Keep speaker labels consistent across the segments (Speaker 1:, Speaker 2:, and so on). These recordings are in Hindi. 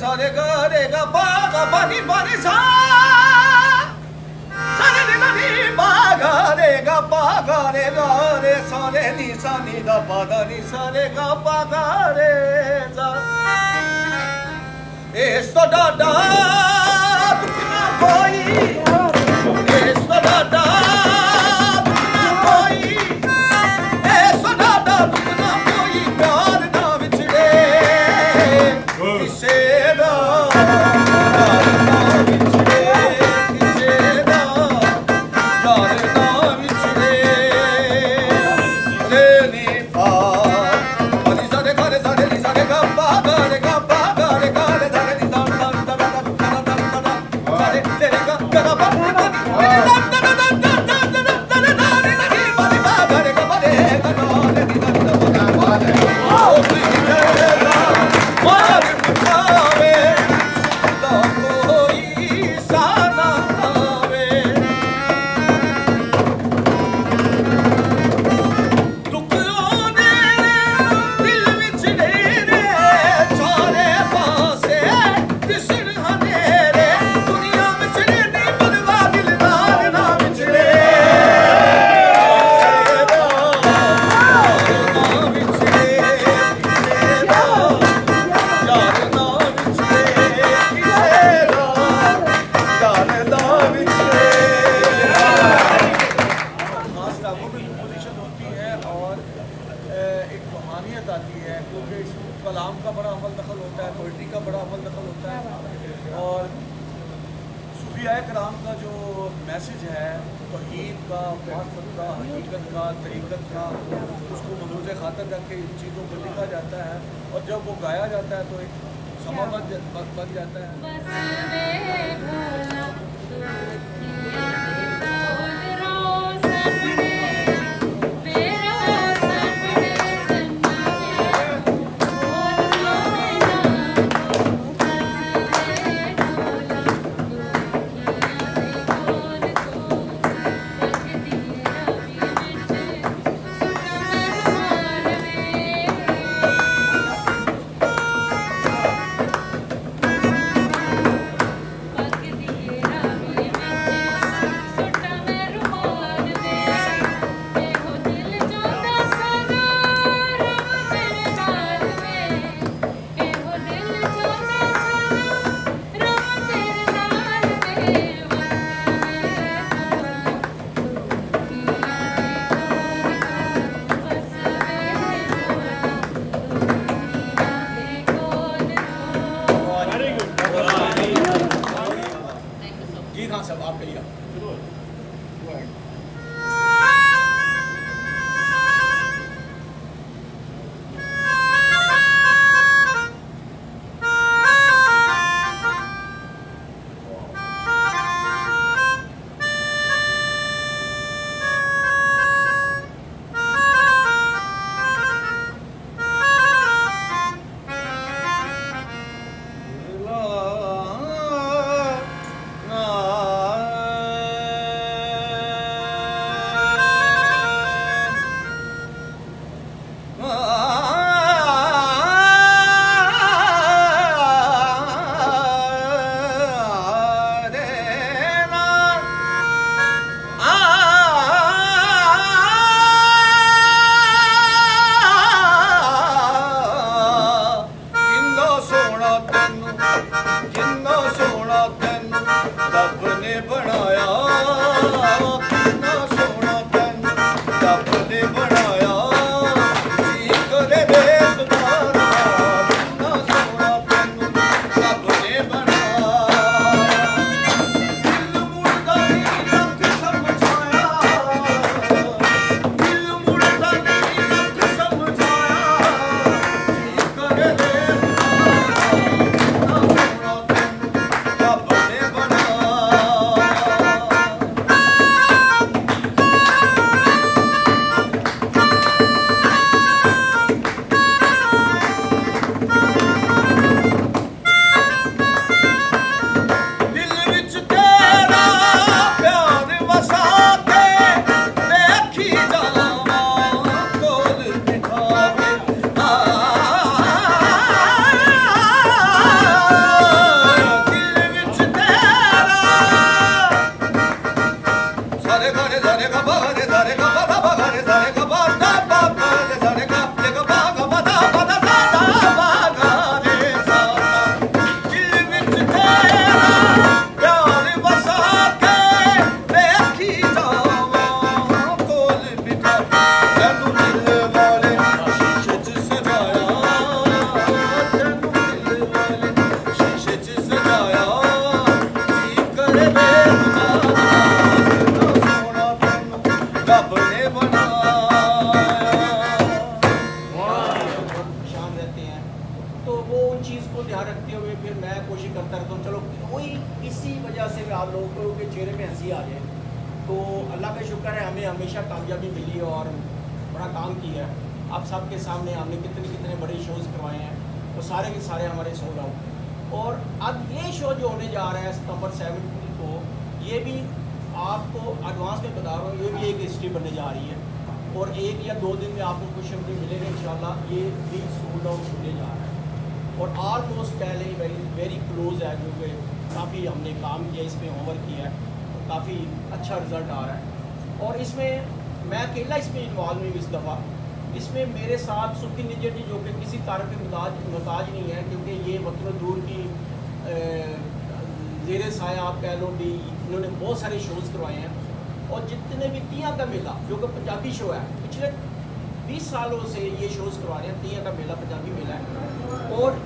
Speaker 1: सा रे गा पा गा पा नी सा सा रे नी पा गा रे गा रे सा रे नी दा पा दा नी सा रे गा पा गा रे सा ए सो डा डा तुमना कोई ए सो डा डा तुमना कोई ए सो डा डा तुमना कोई प्यार ना विछड़े किसे दा कलाम का बड़ा अमल दखल होता है, पोइट्री का बड़ा अमल दखल होता है और सूफियाए कराम का जो मैसेज है तौहीद का, मारिफत का, हकीकत का, तरीक़त का, उसको मदरूज खातर रख के इन चीज़ों को लिखा जाता है और जब वो गाया जाता है तो एक समा बन जाता है।
Speaker 2: हमें हमेशा कामयाबी मिली और बड़ा काम किया है। आप सबके सामने हमने कितने बड़े शोज़ करवाए हैं, वो सारे के सारे हमारे सोल्ड आउट। और अब ये शो जो होने जा रहा है सितंबर 17 को, ये भी आपको एडवांस में बता रहा हूँ, ये भी एक हिस्ट्री बनने जा रही है और 1 या 2 दिन में आपको खुशखबरी मिलेगी इंशाल्लाह। ये भी सोल्ड आउट होने जा रहा है और ऑलमोस्ट पहले वेरी क्लोज है, क्योंकि काफ़ी हमने काम किया, इसमें होमवर्क किया है और काफ़ी अच्छा रिज़ल्ट आ रहा है। और इसमें मैं अकेला इसमें इन्वॉल्व हुई इस दफ़ा। इसमें मेरे साथ सुखी निजर जी, जो कि किसी तारफ़ के मुहताज नहीं है, क्योंकि ये वतन दूर की ज़ेरे साया आप कह लो भी, इन्होंने बहुत सारे शोज़ करवाए हैं। और जितने भी तियाँ का मेला जो कि पंजाबी शो है, पिछले 20 सालों से ये शोज़ करवा रहे हैं। तियाँ का मेला पंजाबी मेला है और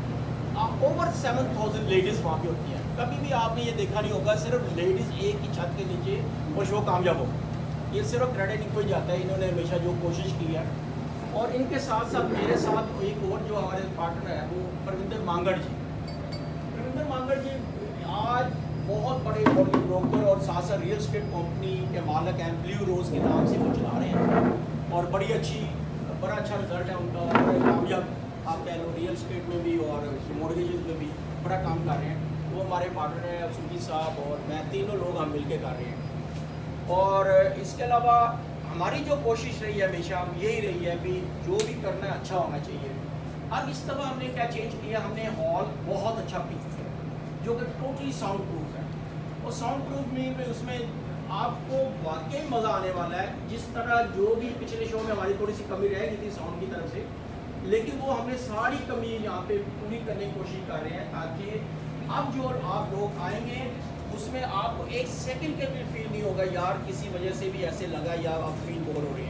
Speaker 2: फिर ओवर 7000 लेडीज़ वहाँ पे होती हैं। कभी भी आपने ये देखा नहीं होगा सिर्फ लेडीज़ एक ही छत के नीचे वो शो कामयाब हो। ये सिर्फ क्रेडिट इनको ही जाता है, इन्होंने हमेशा जो कोशिश की है। और इनके साथ साथ मेरे साथ एक और जो हमारे पार्टनर है वो परविंदर मांगड़ जी। परविंदर मांगड़ जी आज बहुत बड़े ब्रोकर और साथ साथ रियल एस्टेट कंपनी के मालिक हैं, ब्लू रोज़ के नाम से वो चला रहे हैं और बड़ा अच्छा रिजल्ट है उनका। कामयाब आप कह लो रियल एस्टेट में भी और मॉर्गेजेस में भी बड़ा काम कर रहे हैं। वो हमारे पार्टनर हैं सुखी साहब और मैं, तीनों लोग हम मिल कर रहे हैं। और इसके अलावा हमारी जो कोशिश रही है हमेशा यही रही है कि जो भी करना है अच्छा होना चाहिए। अब इस दफ़ा हमने क्या चेंज किया, हमने हॉल बहुत अच्छा पिक किया जो कि टोटली साउंड प्रूफ है। और साउंड प्रूफ में उसमें आपको वाकई मज़ा आने वाला है। जिस तरह जो भी पिछले शो में हमारी थोड़ी सी कमी रह गई थी साउंड की तरफ से, लेकिन वो हमने सारी कमी यहाँ पे पूरी करने की कोशिश कर रहे हैं, ताकि अब जो आप लोग आएंगे उसमें आपको 1 सेकंड के भी फील नहीं होगा यार किसी वजह से भी ऐसे लगा या आप फील बोर हो रहे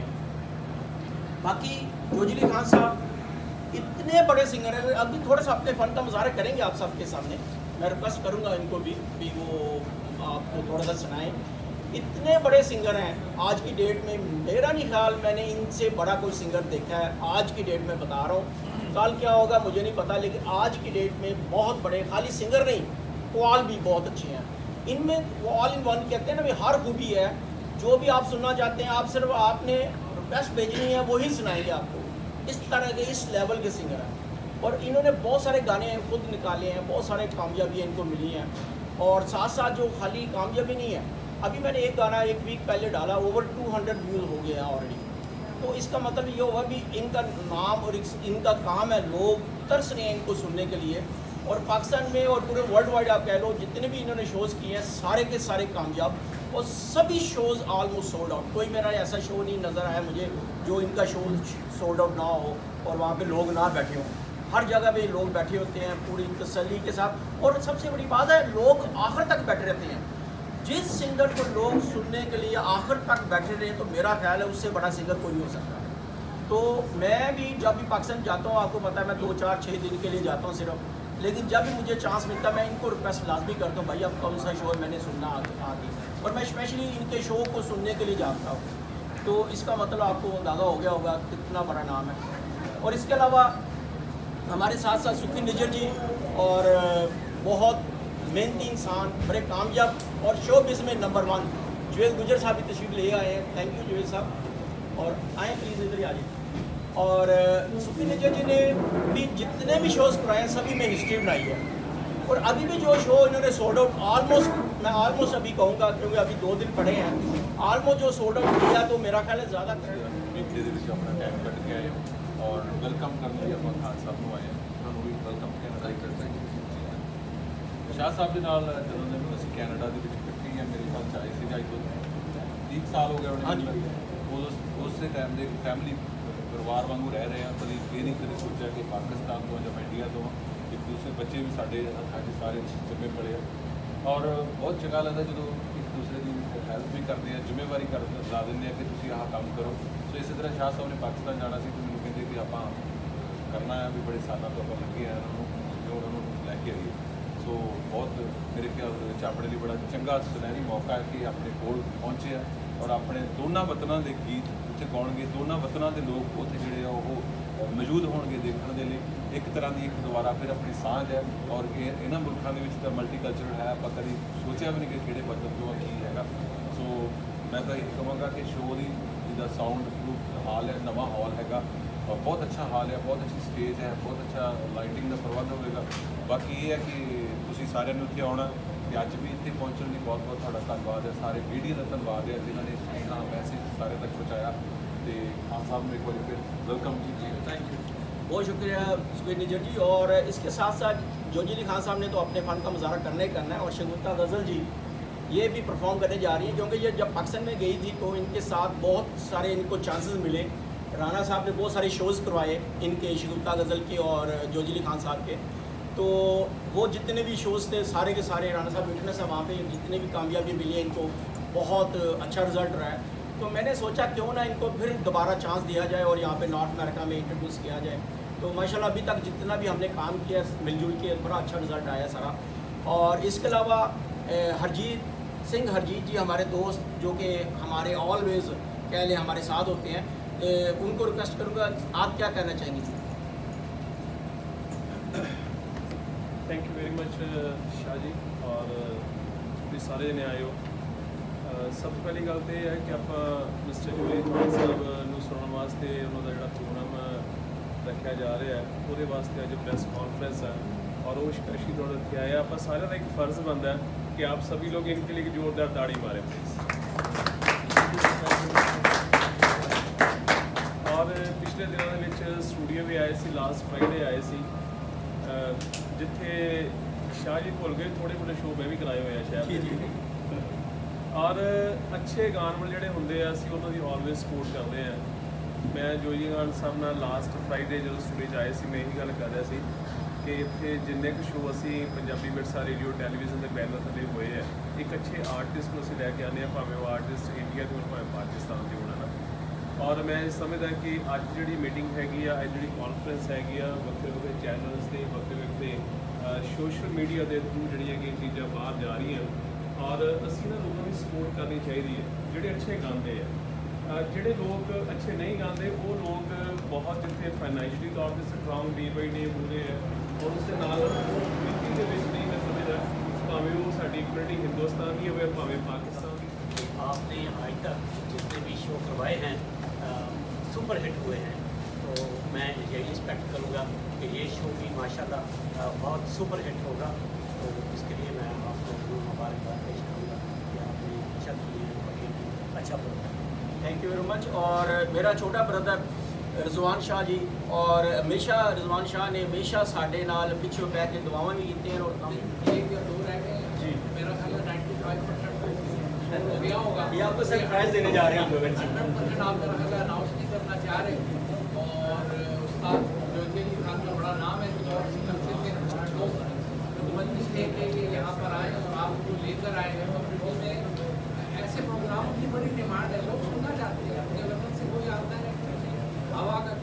Speaker 2: हैं। बाकी जोजिली खान साहब इतने बड़े सिंगर हैं, अभी थोड़ा सा अपने फ़न का मुजाहरा करेंगे आप सबके सामने। मैं रिक्वेस्ट करूँगा इनको भी वो आपको थोड़ा सा सुनाएं। इतने बड़े सिंगर हैं आज की डेट में, मेरा नहीं ख्याल मैंने इनसे बड़ा कोई सिंगर देखा है आज की डेट में। बता रहा हूँ कल क्या होगा मुझे नहीं पता, लेकिन आज की डेट में बहुत बड़े, खाली सिंगर नहीं, कॉल भी बहुत अच्छे हैं इनमें। वो ऑल इन वन कहते हैं ना, भी हर खूबी है। जो भी आप सुनना चाहते हैं आप सिर्फ आपने रिक्वेस्ट भेजनी है, वही सुनाएंगे आपको। इस तरह के इस लेवल के सिंगर हैं और इन्होंने बहुत सारे गाने खुद निकाले हैं, बहुत सारे कामयाबियाँ इनको मिली हैं। और साथ साथ जो खाली कामयाबी नहीं है, अभी मैंने एक गाना 1 वीक पहले डाला, ओवर 200 व्यूज़ हो गया ऑलरेडी। तो इसका मतलब ये हुआ भी इनका नाम और इनका काम है, लोग तरस रहे हैं इनको सुनने के लिए। और पाकिस्तान में और पूरे वर्ल्ड वाइड आप कह लो जितने भी इन्होंने शोज़ किए हैं सारे के सारे कामयाब, और सभी शोज़ ऑलमोस्ट सोल्ड आउट। कोई मेरा ऐसा शो नहीं नज़र आया मुझे जो इनका शो सोल्ड आउट ना हो और वहाँ पे लोग ना बैठे हों। हर जगह पे लोग बैठे होते हैं पूरी तसल्ली के साथ। और सबसे बड़ी बात है, लोग आखिर तक बैठे रहते हैं। जिस सिंगर को लोग सुनने के लिए आखिर तक बैठे रहे, तो मेरा ख्याल है उससे बड़ा सिंगर कोई नहीं हो सकता। तो मैं भी जब भी पाकिस्तान जाता हूँ, आपको पता है मैं 2, 4, 6 दिन के लिए जाता हूँ सिर्फ, लेकिन जब भी मुझे चांस मिलता है मैं इनको रिक्वेस्ट लाजमी करता हूँ, भाई अब कौन सा शो मैंने सुनना आगे। और मैं स्पेशली इनके शो को सुनने के लिए जाता हूँ। तो इसका मतलब आपको अंदाज़ा हो गया होगा कितना बड़ा नाम है। और इसके अलावा हमारे साथ साथ सुखी निजर जी और बहुत मेहनती इंसान, बड़े कामयाब और शो बिज़ में नंबर 1 जुवेद गुजर साहब भी तशरीफ ले आए हैं। थैंक यू जुवेद साहब, और आएँ प्लीज़ इधर आ जाइए। और सुखी निजर जी ने भी जितने भी शोज़ कराए सभी में हिस्ट्री बनाई है। और अभी भी जो शो इन्होंने सोल्ड आउट मैं ऑलमोस्ट अभी कहूँगा, क्योंकि अभी 2 दिन पड़े हैं, ऑलमोस्ट जो सोल्ड आउट किया, तो मेरा ख्याल है ज़्यादा
Speaker 3: अपना टाइम कट के आए और वेलकम करने लिए ਆਪਾਂ ਖਾਨ ਸਾਹਿਬ ਨੂੰ ਆਏ ਉਹਨਾਂ ਨੂੰ ਵੀ ਵੈਲਕਮ ਕੈਨੇਡਾ ਹੀ ਕਰਦਾ ਹਾਂ। ਸ਼ਾਹ ਸਾਹਿਬ ਦੇ ਨਾਲ ਜਦੋਂ ਦੇ ਅਸੀਂ ਕੈਨੇਡਾ ਦੇ ਵਿੱਚ ਇਕੱਠੇ ਆ, ਮੇਰੇ ਖਿਆਲ 'ਚ ਆਏ ਸੀ ਅੱਜ ਤੋਂ 30 ਸਾਲ ਹੋ ਗਏ ਉਹਨੇ। ਉਸੇ ਟਾਈਮ ਦੇ ਫੈਮਿਲੀ ਪਰਿਵਾਰ ਵਾਂਗੂ ਰਹਿ ਰਹੇ ਆ। ਕਦੀ ਇਹ ਨਹੀਂ ਕਦੇ ਸੋਚਿਆ ਕਿ ਪਾਕਿਸਤਾਨ ਤੋਂ ਜਾਂ ਇੰਡੀਆ ਤੋਂ ਇੱਕ ਦੂਸਰੇ ਬੱਚੇ ਵੀ ਸਾਡੇ ਹੱਥਾਂ 'ਚ ਸਾਰੇ ਜੰਮੇ ਪਲੇ ਆ। ਔਰ ਬਹੁਤ ਚੰਗਾ ਲੱਗਦਾ ਜਦੋਂ ਇੱਕ ਦੂਸਰੇ ਦੀ ਹੈਲਪ ਵੀ ਕਰਦੇ ਆ, ਜ਼ਿੰਮੇਵਾਰੀ ਲਾ ਦਿੰਦੇ ਆ ਕਿ ਤੁਸੀਂ ਆਹ ਕੰਮ ਕਰੋ। ਸੋ ਇਸੇ ਤਰ੍ਹਾਂ ਸ਼ਾਹ ਸਾਹਿਬ ਨੇ ਪਾਕਿਸਤਾਨ ਜਾਣਾ ਸੀ ਤੇ ਮੈਨੂੰ ਕਹਿੰਦੇ ਕਿ ਆਪਾਂ ਕਰਨਾ ਹੈ, ਵੀ ਬੜੇ ਸਾਲਾਂ ਤੋਂ ਆਪਾਂ ਲੱਗੇ ਆ ਉਹਨਾਂ ਨੂੰ ਲੈ ਕੇ ਆਈਏ। ਸੋ ਬਹੁਤ ਮੇਰੇ ਖਿਆਲ ਦੇ ਵਿੱਚ ਆਪਣੇ ਲਈ ਬੜਾ ਚੰਗਾ ਸੁਨਹਿਰੀ ਮੌਕਾ ਹੈ ਕਿ ਆਪਣੇ ਕੋਲ ਪਹੁੰਚੇ ਆ ਔਰ ਆਪਣੇ ਦੋਨਾਂ ਵਤਨਾਂ ਦੇ ਗੀਤ ਉੱਥੇ ਗਾਉਣਗੇ। ਦੋਨਾਂ ਵਤਨਾਂ ਦੇ ਲੋਕ ਉੱਥੇ ਜਿਹੜੇ ਆ ਉਹ ਮੌਜੂਦ ਹੋਣਗੇ ਦੇਖਣ ਦੇ ਲਈ। ਇੱਕ ਤਰ੍ਹਾਂ ਦੀ ਇੱਕ ਦੁਬਾਰਾ ਫਿਰ ਆਪਣੀ ਸਾਂਝ ਹੈ। ਔਰ ਇਹਨਾਂ ਮੁਲਕਾਂ ਦੇ ਵਿੱਚ ਤਾਂ ਮਲਟੀਕਲਚਰਲ ਹੈ, ਆਪਾਂ ਕਦੀ ਸੋਚਿਆ ਵੀ ਨਹੀਂ ਕਿ ਕਿਹੜੇ ਵਤਨ ਤੋਂ ਕੀ ਹੈਗਾ। ਸੋ मैं तो यही कहूँगा कि शो ਦੀ ਜਿਹਦਾ ਸਾਊਂਡ ਹਾਲ ਹੈ ਨਵਾਂ ਹਾਲ ਹੈਗਾ ਔਰ ਬਹੁਤ ਅੱਛਾ ਹਾਲ ਹੈ, ਬਹੁਤ ਅੱਛੀ ਸਟੇਜ ਹੈ, ਬਹੁਤ ਅੱਛਾ ਲਾਈਟਿੰਗ ਦਾ ਪ੍ਰਬੰਧ ਹੋਵੇਗਾ। ਬਾਕੀ ਇਹ ਹੈ ਕਿ ਤੁਸੀਂ ਸਾਰਿਆਂ ਨੂੰ ਇੱਥੇ ਆਉਣਾ ਤੇ ਅੱਜ ਵੀ ਇੱਥੇ ਪਹੁੰਚਣ ਲਈ ਬਹੁਤ ਬਹੁਤ ਤੁਹਾਡਾ ਧੰਨਵਾਦ ਹੈ। ਸਾਰੇ ਮੀਡੀਆ ਦਾ ਧੰਨਵਾਦ ਹੈ ਜਿਨ੍ਹਾਂ ਨੇ ਸੁਨੇਹਾ ਮੈਸੇਜ ਸਾਰੇ ਤੱਕ ਪਹੁੰਚਾਇਆ ਤੇ ਖਾਨ साहब ने एक बार फिर वेलकम जी।
Speaker 2: थैंक यू, बहुत शुक्रिया सुबीर निजर जी। और इसके साथ साथ जोजी अली खान साहब ने तो अपने फ़न का मुजाहरा करना ही करना है और शगुफ्ता गज़ल जी ये भी परफॉर्म करने जा रही हैं, क्योंकि ये जब पाकिस्तान में गई थी तो इनके साथ बहुत सारे इनको चांसेस मिले। राना साहब ने बहुत सारे शोज़ करवाए इनके, शगुफ्ता गज़ल के और जोजी अली खान साहब के, तो वो जितने भी शोज़ थे सारे के सारे राना साहब विटनेस है वहाँ पे, जितने भी कामयाबी मिली है इनको बहुत अच्छा रिज़ल्ट रहा है। तो मैंने सोचा क्यों ना इनको फिर दोबारा चांस दिया जाए और यहाँ पे नॉर्थ अमेरिका में इंट्रोड्यूस किया जाए। तो माशाल्लाह अभी तक जितना भी हमने काम किया मिलजुल के बड़ा अच्छा रिज़ल्ट आया सारा। और इसके अलावा हरजीत सिंह हरजीत जी हमारे दोस्त जो कि हमारे ऑलवेज़ कह लें हमारे साथ होते हैं, उनको रिक्वेस्ट करूँगा आप क्या कहना चाहेंगे?
Speaker 4: Thank you very much Shah ji और तुसीं सारे जने आए हो। सब तो पहली गल तो यह है कि आप मिस्टर जोजी खान साहब नूं सुनने वास्ते उन्होंने जो प्रोग्राम रखा जा रहा है वो वास्ते अज प्रेस कॉन्फ्रेंस है और वो स्पेशली थोड़ा इतने आए। आप सारे का एक फ़र्ज़ बनता है कि आप सभी लोग इनके लिए एक जोरदार ताड़ी मारें प्लीज़। और पिछले दिनों के स्टूडियो भी आए सी, लास्ट फ्राइडे आए सी जिथे शाह जी भुल गए थोड़े मोटे शो मैं भी कराए हुए हैं शायद। और अच्छे गाने वाले जोड़े होंगे असी उन्होंने ऑलवेज सपोर्ट करते हैं। मैं जोजी खान साहब नाल लास्ट फ्राइडे जो स्टूडियो आए सी मैं यही गल कर रहा सी कि इतने जिन्ने कुछ शो असी पंजाबी विरसा रेडियो टैलीविजन के बैनर थले हुए है एक अच्छे आर्टिस्ट को असी लैके आने भावें वो आर्टिस्ट इंडिया के भावें पाकिस्तान के होना ना। और मैं समझदा कि अज जी मीटिंग हैगी अज जी कॉन्फ्रेंस हैगी वक्रे वक्रे चैनल्स से वक्रे वक्रे सोशल मीडिया के थ्रू जी चीज़ा बाहर जा रही हैं और असी ना लोगों की सपोर्ट करनी चाहिए जोड़े अच्छे गाते हैं। जोड़े लोग अच्छे नहीं गाते वो लोग बहुत इतने फाइनैशियली तौर पर स्ट्रॉन्ग डे बाई डे हो रहे हैं और उसके नाल गिनती के नहीं मैं समझदा भावें वो साडी कम्युनिटी हिंदुस्तान की हो भावें पाकिस्तान की।
Speaker 5: आपने आज तक जितने भी शो करवाए हैं सुपर हिट हुए हैं, तो मैं यही एक्सपेक्ट करूँगा कि ये शो भी माशाल्लाह बहुत सुपर हिट होगा। तो इसके लिए मैं आपको मुबारकबाद पेश करूँगा कि आपने अच्छा किया और ये अच्छा program.
Speaker 2: Thank you very much. और मेरा छोटा ब्रदर रिजवान शाह जी और हमेशा रिजवान शाह ने हमेशा साढ़े नाल पिछे बह के दुआवां भी की और काम जी
Speaker 5: मेरा ख्याल है 95% हो गया होगा।
Speaker 2: ये आपको सरप्राइज देने जा रहे हैं
Speaker 5: 100% आप मेरा ख्याल अनाउंस नहीं करना चाह रहे और उस्ताद जोजी अली खान का बड़ा नाम है तो इसी तरह से लोग मुतमन्नी थे कि ये यहाँ पर आए और आपको लेकर आए हैं। तो में ऐसे प्रोग्रामों की बड़ी डिमांड है, लोग सुनना चाहते हैं, अपने वतन से कोई आता है हवा का।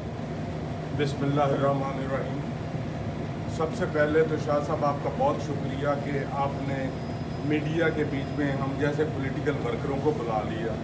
Speaker 6: बिस्मिल्लाहिर्रहमानिर्रहीम। सबसे पहले तो शाह साहब आपका बहुत शुक्रिया कि आपने मीडिया के बीच में हम जैसे पॉलिटिकल वर्करों को बुला लिया।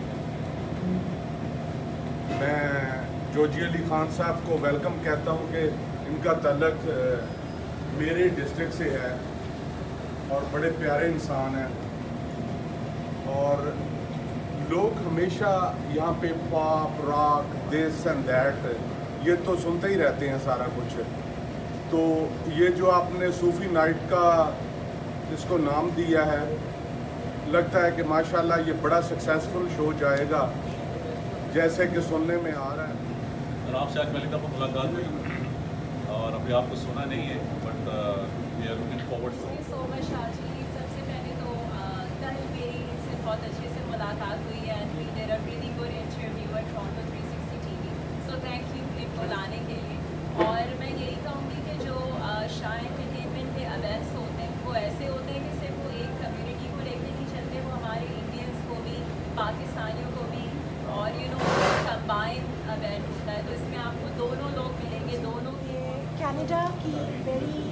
Speaker 6: मैं जोजी अली खान साहब को वेलकम कहता हूं कि इनका तल्लक मेरे डिस्ट्रिक्ट से है और बड़े प्यारे इंसान हैं और लोग हमेशा यहाँ पे pop rock this and that ये तो सुनते ही रहते हैं सारा कुछ। तो ये जो आपने सूफ़ी नाइट का इसको नाम दिया है लगता है कि माशाल्लाह ये बड़ा सक्सेसफुल शो जाएगा जैसे कि सुनने में आ रहा है।
Speaker 3: राम शाह मलिक को मुलाकात हुई और अभी आपको सुना नहीं है but we are looking forward to
Speaker 7: so much Shah ji. सबसे पहले तो कल मेरी से बहुत अच्छे से मुलाकात हुई है and we did a really good interview at Toronto 360 TV, so thank you इनको लाने के लिए। और मैं यही कहूँगी कि जो शाह एंटरटेनमेंट के इवेंट्स होते हैं वो ऐसे होते हैं कि सिर्फ वो एक कम्युनिटी को लेकर नहीं चलते, वो हमारे इंडियंस को भी पाकिस्तानियों को भी और कंबाइन इवेंट होता है। तो इसमें आपको दोनों लोग मिलेंगे, दोनों
Speaker 8: कनाडा की वेरी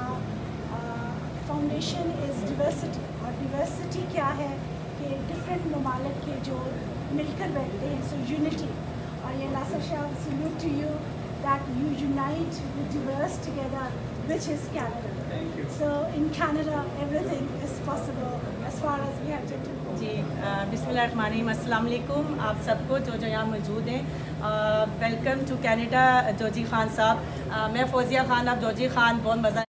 Speaker 8: फाउंडेशन इज़ डिवर्सिटी। और डिवर्सिटी क्या है कि डिफरेंट ममालिक के जो मिलकर बैठते हैं, सो यूनिटी। और ये Nasir Shah, salute to you that you unite the diverse together which is Canada.
Speaker 4: Thank you.
Speaker 8: So in Canada, everything is possible as far as we have to do.
Speaker 9: जी बिस्मिल्लाहिर्रहमानिर्रहीम, अस्सलाम वालेकुम आप सबको जो यहाँ मौजूद हैं। Welcome to Canada Joji Khan साहब। मैं फौजिया खान, आप जोजी खान, बहुत मज़ा